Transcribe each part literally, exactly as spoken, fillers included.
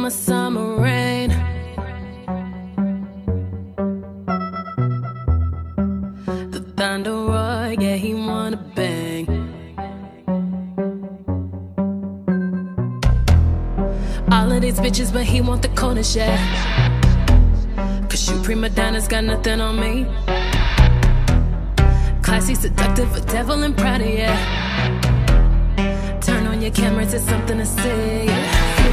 my summer rain. The thunder roar, yeah, he wanna bang. All of these bitches, but he want the coldest, yeah. Cause you prima donnas got nothing on me. Classy, seductive, a devil and proud of, yeah. Turn on your cameras, it's something to see, yeah.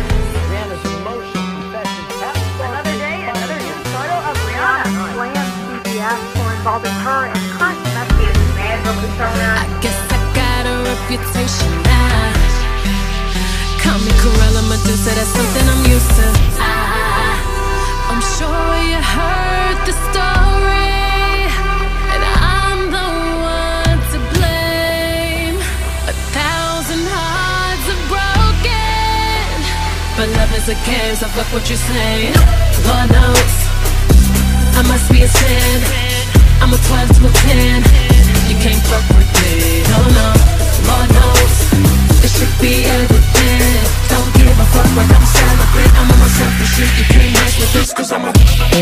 Another day, another new photo of Rihanna slams C B S for involving her and current investigators mad released on her. I guess I got a reputation now. Call me Corella Medusa, that's something I'm used to. I, I'm sure you heard the story, and I'm the one to blame. A thousand hearts are broken, but love is a game, so fuck what you say. Lord knows, I must be a sin. I'm a twelve to a ten. You can't fuck with me, no, no. Lord knows, it should be everything. Don't give a fuck what I'm celebrating. I'm on myself and shit, you can't mess with this. Cause I'm a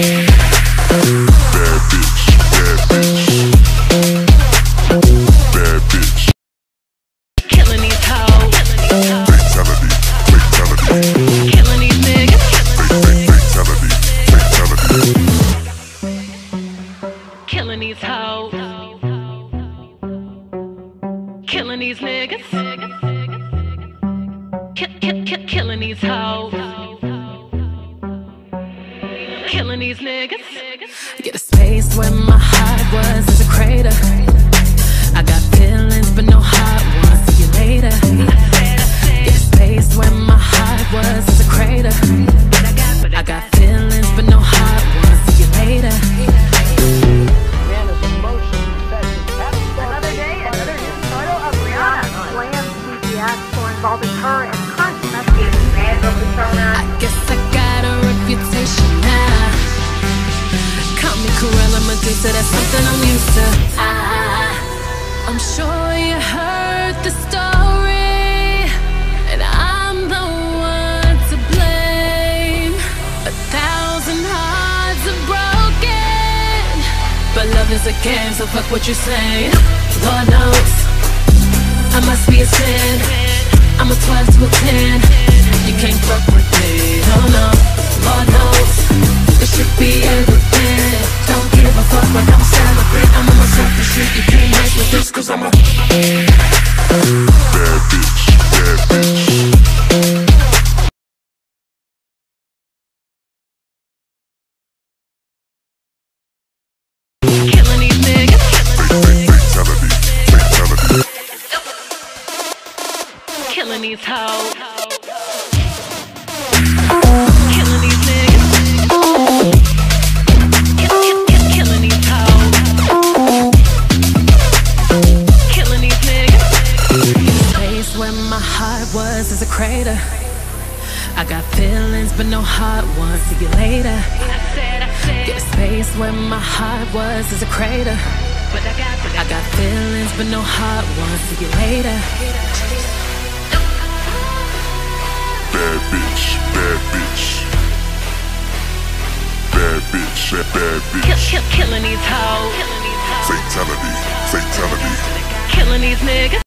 bad bitch, bad bitch, bad bitch. Killing these hoes, fatality, fatality. Killing these niggas, fatality, fatality. Killing these hoes, killing these niggas, kill, kill, kill, killing these hoes, killing these niggas. Get a space where my heart was as a crater. I got feelings but no heart ones. See you later. Get a space where my heart was as a crater. I got feelings but no heart ones. See you later. Another day, another new photo of Rihanna slams C B S for involving her and current investigators mad released on her. I guess I got a reputation now. Call me Corella Medusa, that's something I'm used to. I, I'm sure you heard the story, and I'm the one to blame. A thousand hearts are broken, but love is a game, so fuck what you say. Lord knows, I must be a sin. I'm a twelve to a ten. You can't fuck with me, no, no. Lord knows, it should be everything. Don't give a fuck what I'm celebrating. I'm on myself and shit, you can't mess with this. Cause I'm a bad bitch, bad bitch. Killing these niggas, fatality, fatality. Killing these hoes, killing these niggas, kill, kill, kill, killing these hoes, killing these niggas. The place where my heart was is a crater. I got feelings but no heart ones. See you later. Get a space where my heart was is a crater. I got feelings but no heart ones. See you later. Bad bitch, bad bitch, bad bitch, bad bitch. Kill, kill, killing these hoes, fatality, fatality. Killing these niggas.